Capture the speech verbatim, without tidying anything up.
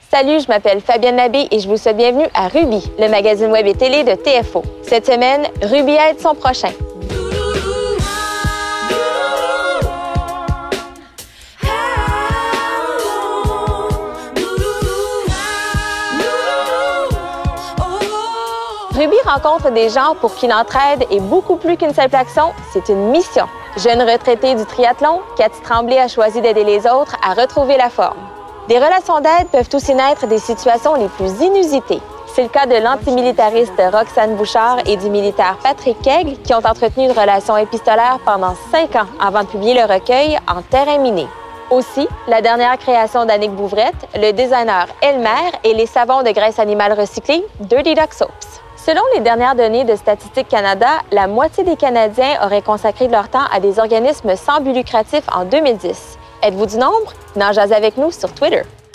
Salut, je m'appelle Fabienne Labbé et je vous souhaite bienvenue à Ruby, le magazine web et télé de T F O. Cette semaine, Ruby aide son prochain. Ruby rencontre des gens pour qui l'entraide est beaucoup plus qu'une simple action, c'est une mission. Jeune retraitée du triathlon, Cathy Tremblay a choisi d'aider les autres à retrouver la forme. Des relations d'aide peuvent aussi naître des situations les plus inusitées. C'est le cas de l'antimilitariste Roxane Bouchard et du militaire Patrick Kegg qui ont entretenu une relation épistolaire pendant cinq ans avant de publier le recueil En terrain miné. Aussi, la dernière création d'Annick Bouvrette, le designer Elmer et les savons de graisse animale recyclée Dirty Duck Soaps. Selon les dernières données de Statistique Canada, la moitié des Canadiens auraient consacré de leur temps à des organismes sans but lucratif en deux mille dix. Êtes-vous du nombre? N'en jasez avec nous sur Twitter.